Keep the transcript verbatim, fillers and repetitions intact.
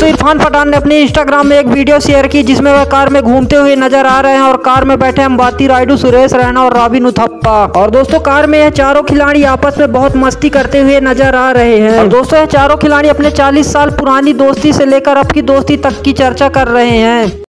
दोस्तों इरफान पठान ने अपने इंस्टाग्राम में एक वीडियो शेयर की जिसमें वह कार में घूमते हुए नजर आ रहे हैं और कार में बैठे अंबाती रायडू, सुरेश रैना और रॉबिन उथप्पा। और दोस्तों कार में यह चारों खिलाड़ी आपस में बहुत मस्ती करते हुए नजर आ रहे हैं। और दोस्तों यह चारों खिलाड़ी अपने चालीस साल पुरानी दोस्ती से लेकर अब की दोस्ती तक की चर्चा कर रहे हैं।